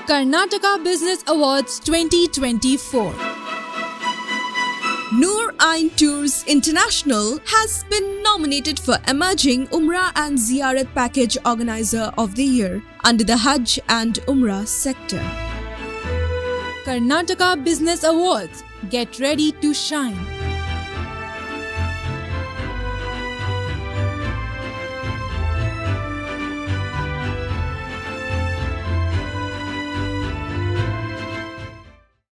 Karnataka Business Awards 2024. Noor-Ain Tours International has been nominated for Emerging Umrah and Ziyarat Package Organiser of the Year under the Hajj and Umrah Sector. Karnataka Business Awards. Get ready to shine.